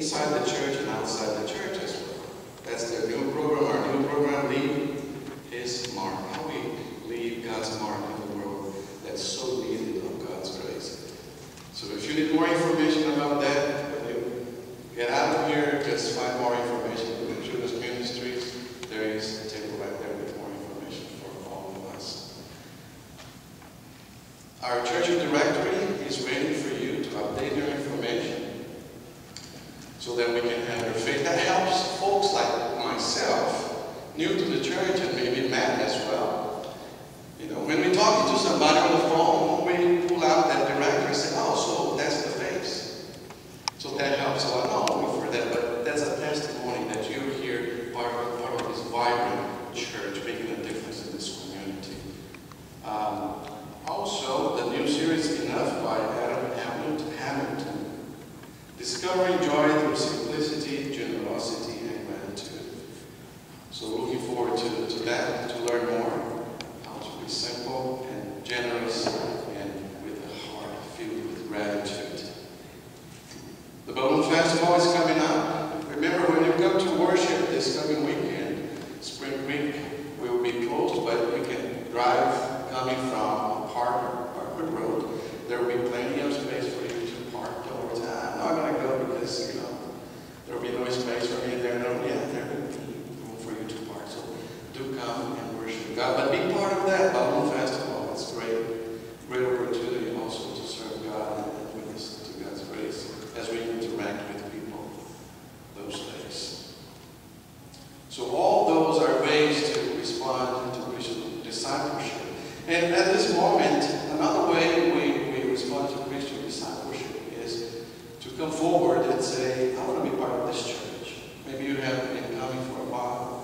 inside the church and outside the church as well. That's their new program. Our new program, Leave His Mark. How we leave God's mark in the world that's so needed of God's grace. So if you need more information about that, when you get out of here, just find more information on Judas Ministries. There is a table right there with more information for all of us. Our church directory is waiting for you to update your information so that we can have your faith. That helps folks like myself, new to the church, and maybe Matt as well. You know, when we're talking to somebody on the phone, we pull out that directory and say, oh, so that's the face. So that helps a lot. Not only for that, but that's a testimony that you're here, part of this vibrant church, making a difference in this community. Also, the new series, Enough, by Adam Hamilton. Discovering joy through simplicity, generosity, and gratitude. So looking forward to that, to learn more, how to be simple and generous and with a heart filled with gratitude. The Balloon Festival is coming up. Remember, when you come to worship this coming weekend, Spring Week will be closed, but you can drive coming from Parkwood Road. There will be plenty of space for you to park towards. I'm not going to go because, you know, there will be no space for me there. No, yeah, there will be room for you to park. So do come and worship God. But be part of that Balloon Festival. It's great opportunity also to serve God and witness to God's grace as we interact with people those days. So all those are ways to respond to Christian discipleship. And at this moment, another way we respond to Christian discipleship is to come forward and say, I want to be part of this church. Maybe you have been coming for a while.